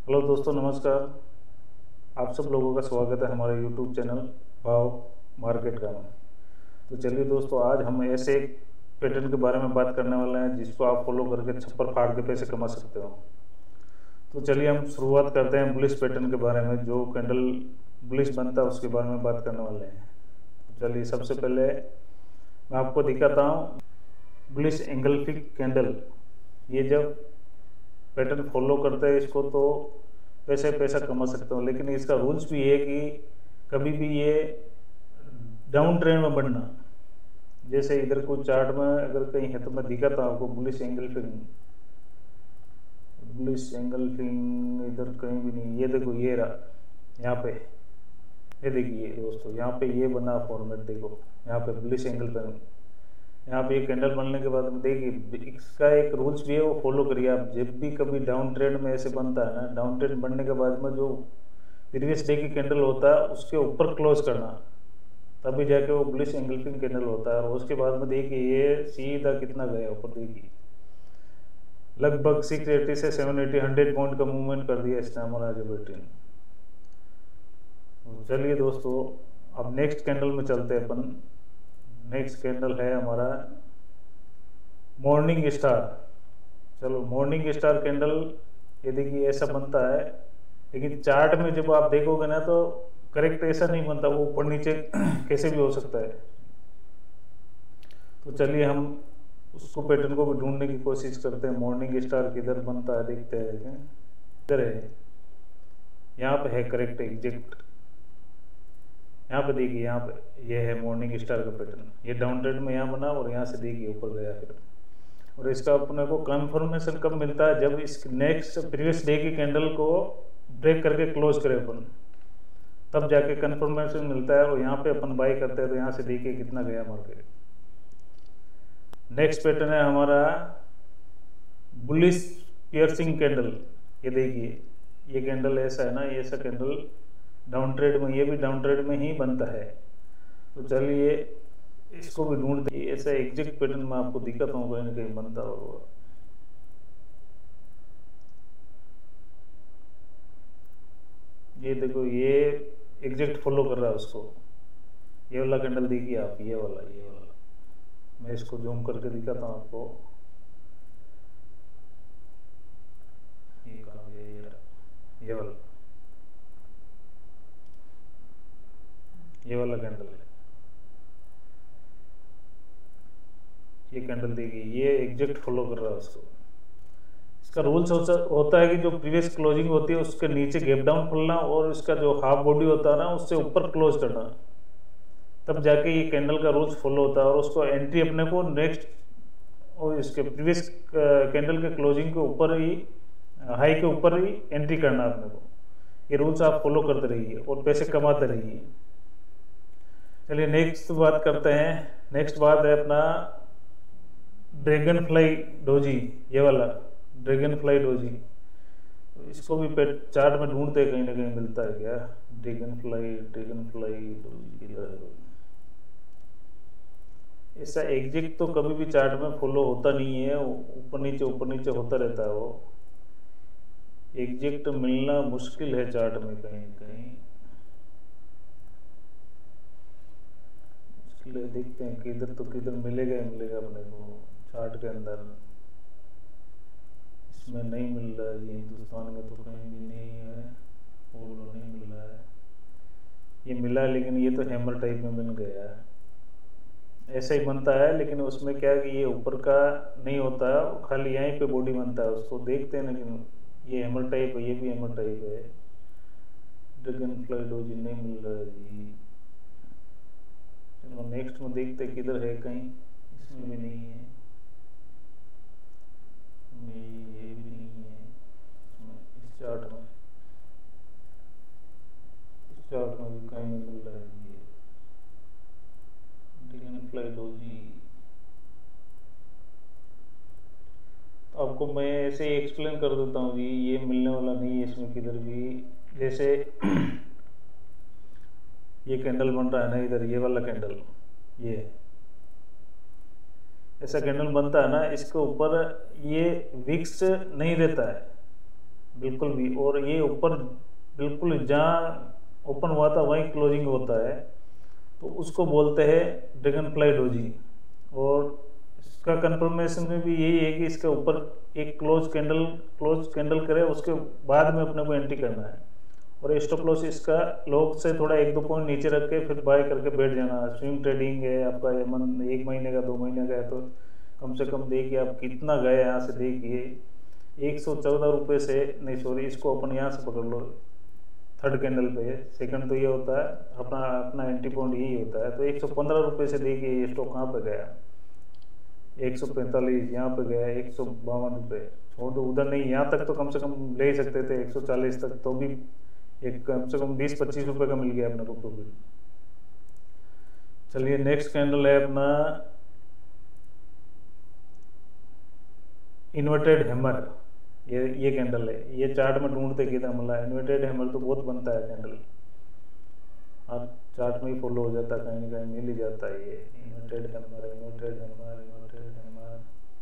Hello दोस्तों, नमस्कार। आप सब लोगों का स्वागत है हमारे यूट्यूब चैनल भाव मार्केट का में। तो चलिए दोस्तों, आज हम ऐसे एक पैटर्न के बारे में बात करने वाले हैं जिसको आप फॉलो करके छप्पर फाड़ के पैसे कमा सकते हो। तो चलिए हम शुरुआत करते हैं बुलिश पैटर्न के बारे में। जो कैंडल बुलिश बनता है उसके बारे में बात करने वाले हैं। तो चलिए सबसे पहले मैं आपको दिखाता हूँ बुलिश एंगल्फिक कैंडल। ये जब पैटर्न फॉलो करते हैं इसको तो पैसा कमा सकते हो, लेकिन इसका रूल्स भी है कि कभी भी ये डाउन ट्रेंड में बढ़ना। जैसे इधर कोई चार्ट में अगर कहीं है तो मैं दिखाता हूँ आपको बुलिश एंगल्फिंग इधर कहीं भी नहीं। ये देखो, ये रहा यहाँ पे, ये देखिए दोस्तों, यहाँ पे ये बना फॉर्मेट। देखो यहाँ पे बुलिश एंगल पे, यहाँ पे ये कैंडल बनने के बाद में देखिए इसका एक रूल्स भी है, वो फॉलो करिए आप। जब भी कभी डाउन ट्रेंड में ऐसे बनता है ना, डाउन ट्रेंड बनने के बाद में जो प्रीवियस डे की कैंडल होता है उसके ऊपर क्लोज करना, तभी जाके वो बुलिश एंगल्फिंग कैंडल होता है। और उसके बाद में देखिए ये सीधा कितना गया ऊपर, देखिए लगभग 680 से 780 100 पॉइंट का मूवमेंट कर दिया इसने हमारा जो बैटरी। चलिए दोस्तों, अब नेक्स्ट कैंडल में चलते हैं अपन। नेक्स्ट कैंडल है हमारा मॉर्निंग स्टार। चलो मॉर्निंग स्टार कैंडल, ये देखिए ऐसा बनता है, लेकिन चार्ट में जब आप देखोगे ना तो करेक्ट ऐसा नहीं बनता, वो ऊपर नीचे कैसे भी हो सकता है। तो चलिए हम उसको पैटर्न को भी ढूंढने की कोशिश करते हैं। मॉर्निंग स्टार किधर बनता है देखते हैं। इधर है, यहाँ पे है करेक्ट एग्जैक्ट। यहाँ पे देखिए, यहाँ पे ये है मॉर्निंग स्टार का पैटर्न। ये डाउन ट्रेंड में यहाँ बना और यहाँ से देखिए ऊपर गया फिर। और इसका अपने को कंफर्मेशन कब मिलता है, जब इस नेक्स्ट प्रीवियस डे की कैंडल को ब्रेक करके क्लोज करे अपन, तब जाके कंफर्मेशन मिलता है। और यहाँ पे अपन बाई करते हैं तो यहाँ से देखिए कितना गया मार्केट। नेक्स्ट पैटर्न है हमारा बुलिश पियर्सिंग कैंडल। ये देखिए ये कैंडल ऐसा है ना, ये ऐसा कैंडल डाउन ट्रेड में, ये भी डाउन ट्रेड में ही बनता है। तो चलिए इसको भी ढूंढते हैं। ऐसा एग्जैक्ट पैटर्न मैं आपको दिखाता हूँ, कहीं ना कहीं बनता होगा। ये देखो, ये एग्जैक्ट फॉलो कर रहा है उसको। ये वाला कैंडल देखिए आप, ये वाला मैं इसको जूम करके दिखाता हूँ आपको। ये कहाँ गया, ये वाला कैंडल है। ये कैंडल देखिए, ये एग्जैक्ट फॉलो कर रहा है उसको। इसका रूल्स होता है कि जो प्रीवियस क्लोजिंग होती है उसके नीचे गैप डाउन खुलना, और इसका जो हाफ बॉडी होता है ना उससे ऊपर क्लोज करना, तब जाके ये कैंडल का रूल्स फॉलो होता है। और उसको एंट्री अपने को नेक्स्ट और इसके प्रीवियस कैंडल के क्लोजिंग के ऊपर ही, हाई के ऊपर ही एंट्री करना अपने को। ये रूल्स आप फॉलो करते रहिए और पैसे कमाते रहिए। चलिए नेक्स्ट बात करते हैं। नेक्स्ट बात है अपना ड्रैगन फ्लाई डोजी। ये वाला ड्रैगन फ्लाई डोजी, इसको भी चार्ट में ढूंढते कहीं ना कहीं मिलता है क्या। ड्रैगन फ्लाई डोजी ऐसा एग्जैक्ट तो कभी भी चार्ट में फॉलो होता नहीं है, ऊपर नीचे होता रहता है। वो एग्जैक्ट मिलना मुश्किल है चार्ट में, कहीं कहीं देखते हैं किधर तो किधर मिलेगा अपने को चार्ट के अंदर। इसमें नहीं मिल रहा है, हिंदुस्तान में तो कहीं भी नहीं है, पोलो नहीं मिल रहा है। ये मिला है लेकिन ये तो हैमर टाइप में मिल गया है। ऐसा ही बनता है, लेकिन उसमें क्या है कि ये ऊपर का नहीं होता है, खाली यहीं पे बॉडी बनता है। उसको देखते हैं, लेकिन ये हैमर टाइप है, ये भी हैमर टाइप है। ड्रैगन फ्लाई डोजी नहीं मिल रहा है जी। चलो नेक्स्ट में देखते किधर है, कहीं इसमें भी नहीं है, ये भी नहीं है इस चार्ट में भी कहीं नहीं मिल रहा है ये ड्रैगन फ्लाई डोजी। तो आपको मैं ऐसे ही एक्सप्लेन कर देता हूँ जी, ये मिलने वाला नहीं है इसमें किधर भी। जैसे ये कैंडल बन रहा है ना इधर, ये वाला कैंडल, ये ऐसा कैंडल बनता है ना, इसके ऊपर ये विक्स नहीं रहता है। बिल्कुल भी। और ये ऊपर बिल्कुल जहाँ ओपन हुआ था वहीं क्लोजिंग होता है, तो उसको बोलते हैं ड्रैगन फ्लाई डोजी। और इसका कंफर्मेशन में भी यही है कि इसके ऊपर एक क्लोज कैंडल करे, उसके बाद में अपने को एंट्री करना है। और स्टॉप लॉस इसका लॉग से थोड़ा 1-2 पॉइंट नीचे रख के फिर बाय करके बैठ जाना। स्विंग ट्रेडिंग है आपका, 1 महीने का 2 महीने का है, तो कम से कम देखिए आप कितना गए यहाँ से। देखिए 114 रुपये से, नहीं सॉरी, इसको अपन यहाँ से पकड़ लो थर्ड कैंडल पे। सेकंड तो ये होता है अपना अपना एंट्री पॉइंट यही होता है। तो 115 रुपये से देखिए ये स्टॉक कहाँ पे गया, 145, यहाँ पे गया 152 रुपये। छोड़ दो, उधर नहीं, यहाँ तक तो कम से कम ले ही सकते थे 140 तक, तो भी एक कम से कम 20-25 रुपये का मिल गया अपने को प्रॉफिट। चलिए नेक्स्ट कैंडल है अपना इन्वर्टेड हैमर। ये कैंडल है, ये चार्ट में ढूंढते किधर मिला। इन्वर्टेड हैमर तो बहुत बनता है कैंडल, आप चार्ट में ही फॉलो हो जाता है, कहीं ना कहीं मिल ही जाता है। ये inverted hammer, inverted hammer, inverted hammer,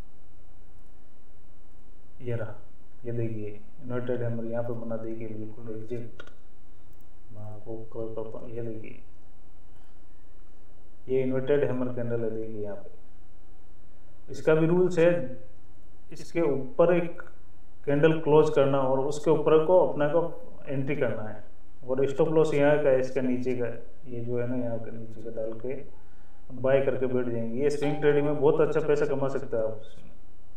ये रहा। ये देखिए इन्वर्टेड हैमर यहाँ पे बना, देखिए बिल्कुल एग्जैक्ट। ये देखिए ये इन्वर्टेड हैमर कैंडल है, देखिए यहाँ पे। इसका भी रूल्स है, इसके ऊपर एक कैंडल क्लोज करना और उसके ऊपर को अपना को एंट्री करना है। और स्टॉप लॉस यहाँ का है, इसका नीचे का, ये जो है ना यहाँ के नीचे का डाल के बाय करके बैठ जाएंगे। ये स्विंग ट्रेडिंग में बहुत अच्छा पैसा कमा सकता है आप उसमें।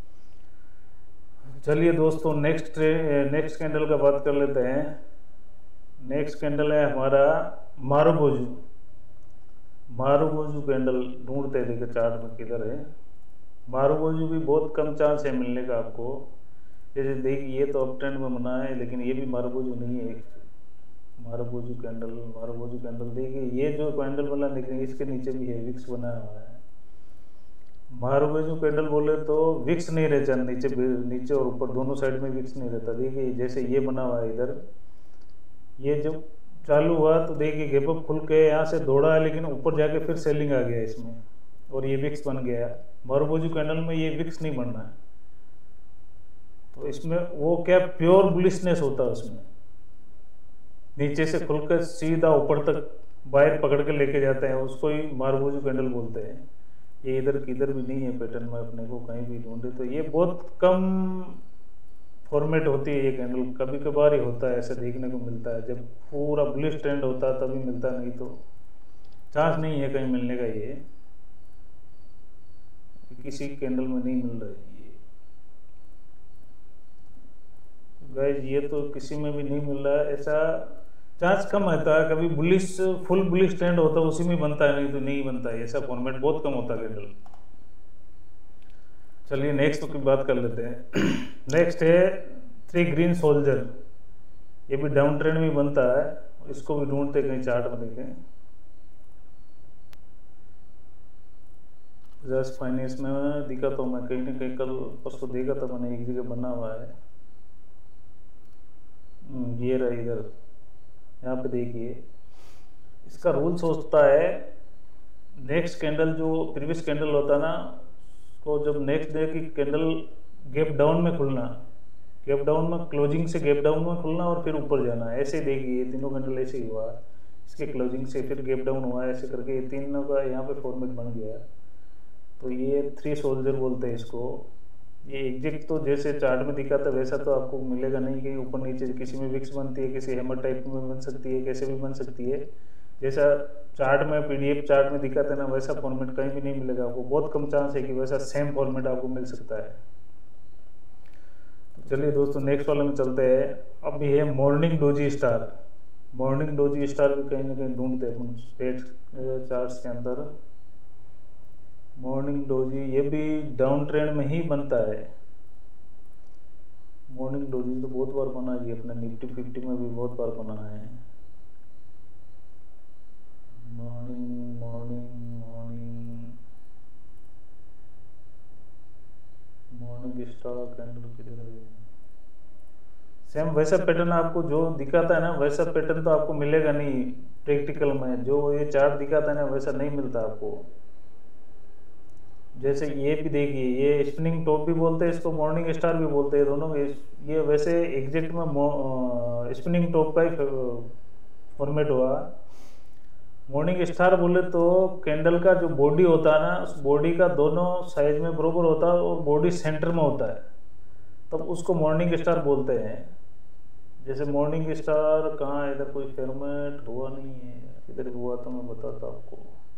चलिए दोस्तों नेक्स्ट कैंडल का बात कर लेते हैं। नेक्स्ट कैंडल है हमारा मारुबोजू। मारुबोजू कैंडल ढूंढते देखिए चार्ट में किधर है। मारुबोजू भी बहुत कम चांस है मिलने का आपको। जैसे देखिए ये तो अप ट्रेंड में बना है, लेकिन ये भी मारुबोजू नहीं है। मारुबोजू कैंडल देखिए, ये जो कैंडल बना लेकिन इसके नीचे भी है, विक्स बना हुआ है। मारुबोजू कैंडल बोले तो विक्स नहीं रहता, नीचे और ऊपर दोनों साइड में विक्स नहीं रहता। देखिए जैसे ये बना हुआ है इधर, ये जब चालू हुआ तो देखिए गैप अप खुल के यहाँ से दौड़ा है, लेकिन ऊपर जाके फिर सेलिंग आ गया इसमें और ये विक्स बन गया। मारुबोजू कैंडल में ये विक्स नहीं बनना है, तो इसमें वो क्या प्योर बुलिशनेस होता है। उसमें नीचे से खुलकर सीधा ऊपर तक बाहर पकड़ के लेके जाते हैं, उसको ही मारुबोजू कैंडल बोलते हैं। ये इधर किधर भी नहीं है पैटर्न में, अपने को कहीं भी ढूंढे तो ये बहुत कम फॉर्मेट होती है ये कैंडल। कभी कभार ही होता है ऐसे देखने को मिलता है, जब पूरा बुलिश ट्रेंड होता है तभी मिलता, नहीं तो चांस नहीं है कहीं मिलने का। ये किसी कैंडल में नहीं मिल रहा है ये गाइस, ये तो किसी में भी नहीं मिल रहा है। ऐसा चांस कम होता है, कभी फुल बुलिश ट्रेंड होता है उसी में बनता है, नहीं तो नहीं बनता है। ऐसा फॉर्मेट बहुत कम होता है कैंडल। चलिए नेक्स्ट की बात कर लेते हैं। नेक्स्ट है 3 ग्रीन सोल्जर। ये भी डाउन ट्रेंड में बनता है, इसको भी ढूंढते कहीं चार्ट में देखें। जस्ट फाइनेंस में दिखा तो मैं कहीं ना कहीं कल परसों देखा था मैंने, एक जगह बना हुआ है। ये रहा इधर, यहाँ पे देखिए। इसका रूल सोचता है नेक्स्ट कैंडल जो प्रीवियस कैंडल होता है ना, तो जब नेक्स्ट डे की कैंडल गैप डाउन में खुलना, गैप डाउन में क्लोजिंग से गैप डाउन में खुलना और फिर ऊपर जाना। ऐसे देखिए तीनों कैंडल ऐसे ही हुआ, इसके क्लोजिंग से फिर गैप डाउन हुआ, ऐसे करके ये तीनों का यहाँ पे फॉर्मेट बन गया। तो ये 3 सोल्जर बोलते हैं इसको। ये एग्जैक्ट तो जैसे चार्ट में दिखा था वैसा तो आपको मिलेगा नहीं, कहीं ऊपर नीचे किसी में विक्स बनती है, किसी हैमर टाइप में बन सकती है, कैसे भी बन सकती है। जैसा चार्ट में PDF चार्ट में दिखा था ना, वैसा फॉर्मेट कहीं भी नहीं मिलेगा आपको। बहुत कम चांस है कि वैसा सेम फॉर्मेट आपको मिल सकता है। तो चलिए दोस्तों नेक्स्ट वाले में चलते हैं। अब ये है morning doji star. Morning doji star भी कहीं ना कहीं ढूंढते हैं अपन स्ट्रेट चार्ट्स के अंदर। मॉर्निंग डोजी ये भी डाउन ट्रेंड में ही बनता है। मॉर्निंग डोजी तो बहुत बार बना है, अपने निफ्टी 50 में भी बहुत बार बना है। Morning morning morning morning star candle किधर है? सेम वैसा पैटर्न आपको जो दिखाता है ना, वैसा पैटर्न तो आपको मिलेगा नहीं प्रैक्टिकल में। जो ये चार्ट दिखाता है ना वैसा नहीं मिलता आपको। जैसे ये भी देखिए, ये स्पिनिंग टॉप भी बोलते हैं इसको, मॉर्निंग स्टार भी बोलते हैं, दोनों में। ये वैसे एग्जैक्ट में स्पिनिंग टॉप का ही फॉर्मेट हुआ। मॉर्निंग स्टार बोले तो कैंडल का जो बॉडी होता है ना, उस बॉडी का दोनों साइज में बराबर होता है और बॉडी सेंटर में होता है, तब उसको मॉर्निंग स्टार बोलते हैं। जैसे मॉर्निंग स्टार कहाँ है, इधर कोई फॉर्मेट हुआ नहीं है, इधर हुआ तो मैं बताता आपको।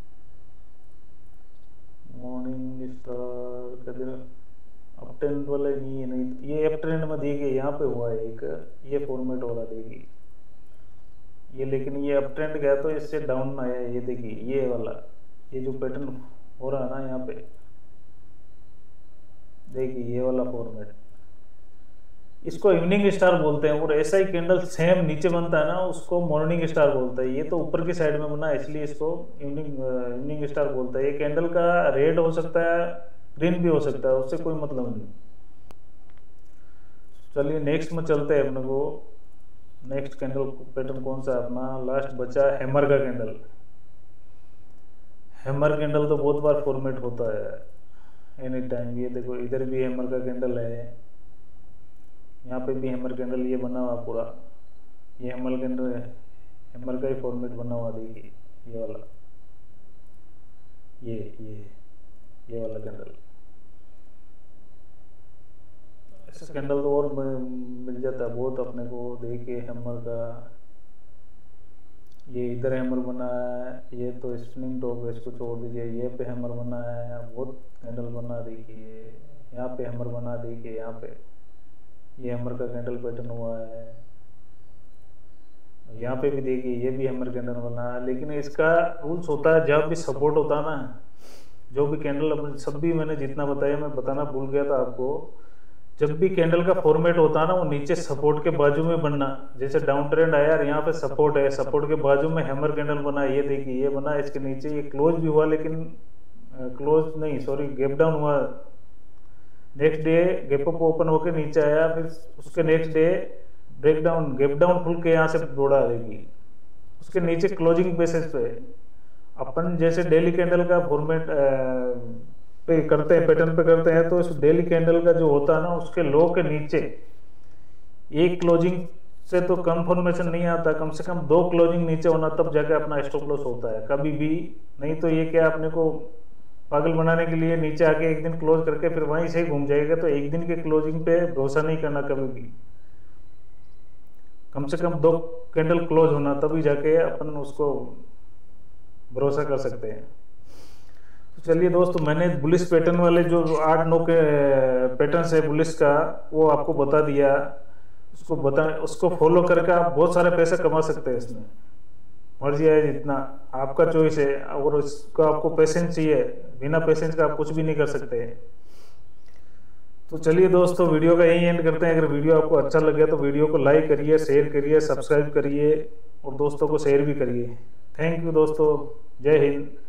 मॉर्निंग स्टार का दिन अप ट्रेंड वाला नहीं है, नहीं ये अप ट्रेंड में देखिए यहाँ पे हुआ है एक, ये फॉर्मेट हो रहा देखिए ये, लेकिन ये अप ट्रेंड गया तो इससे डाउन आया। ये देखिए ये वाला, ये जो पैटर्न हो रहा है ना यहाँ पे, देखिए ये वाला फॉर्मेट, इसको इवनिंग स्टार बोलते हैं। और ऐसा ही कैंडल सेम नीचे बनता है ना, उसको मॉर्निंग स्टार बोलता है। ये तो ऊपर की साइड में बना है इसलिए इसको इवनिंग स्टार बोलता है। ये कैंडल का रेड हो सकता है, ग्रीन भी हो सकता है, उससे कोई मतलब नहीं। चलिए नेक्स्ट में चलते हैं अपने को। नेक्स्ट कैंडल पैटर्न कौन सा अपना लास्ट बचा, हैमर का कैंडल। हैमर कैंडल तो बहुत बार फॉर्मेट होता है एनी टाइम। ये देखो इधर भी हैमर का कैंडल है, यहाँ पे भी हैमर कैंडल ये बना हुआ पूरा, ये हैमर कैंडल है, हैमर का ही फॉर्मेट बना हुआ देखिए ये वाला, ये वाला कैंडल। ऐसा कैंडल तो और मिल जाता है बहुत अपने को। देखिए हैमर का, ये इधर हैमर बना है, ये तो स्पिनिंग टॉप है, इसको छोड़ दीजिए। ये पे हैमर बना है, बहुत कैंडल बना देखिए, यहाँ पे हैमर बना देखिए, यहाँ पे ये हैमर का कैंडल पैटर्न हुआ है, यहाँ पे भी देखिए ये भी हैमर कैंडल बना है। लेकिन इसका रूल्स होता है, जब भी सपोर्ट होता है ना, जो भी कैंडल, सब भी मैंने जितना बताया मैं बताना भूल गया था आपको। जब भी कैंडल का फॉर्मेट होता है ना, वो नीचे सपोर्ट के बाजू में बनना। जैसे डाउन ट्रेंड आया और यहाँ पे सपोर्ट है, सपोर्ट के बाजू में हैमर कैंडल बना, ये देखिए ये बना, इसके नीचे ये क्लोज भी हुआ, लेकिन क्लोज नहीं सॉरी गैप डाउन हुआ। Next day gap up open होकर नीचे आया, फिर उसके next day break down, gap down खुल के यहाँ से दौड़ा देखिए, उसके नीचे क्लोजिंग बेसिस पे। अपन जैसे डेली कैंडल का फॉर्मेट पे करते हैं, पैटर्न पे करते हैं, तो इस डेली कैंडल का जो होता है ना, उसके लो के नीचे एक क्लोजिंग से तो कम फॉर्मेशन नहीं आता, कम से कम 2 क्लोजिंग नीचे होना, तब जाके अपना स्टॉप लॉस होता है कभी भी। नहीं तो ये क्या अपने को पागल बनाने के लिए नीचे आके एक दिन क्लोज करके फिर वहीं से ही घूम जाएगा। तो एक दिन के क्लोजिंग पे भरोसा नहीं करना कभी भी, कम से कम 2 कैंडल क्लोज होना, तभी जाके अपन उसको भरोसा कर सकते हैं। तो चलिए दोस्तों, मैंने बुलिश पैटर्न वाले जो 8-9 के पैटर्न है बुलिश का, वो आपको बता दिया। उसको फॉलो करके आप बहुत सारे पैसे कमा सकते हैं। इसमें मर्जी है, जितना आपका चॉइस है, और इसको आपको पेशेंस चाहिए, बिना पेशेंस का आप कुछ भी नहीं कर सकते। तो चलिए दोस्तों, वीडियो का यही एंड करते हैं। अगर वीडियो आपको अच्छा लगे तो वीडियो को लाइक करिए, शेयर करिए, सब्सक्राइब करिए और दोस्तों को शेयर भी करिए। थैंक यू दोस्तों, जय हिंद।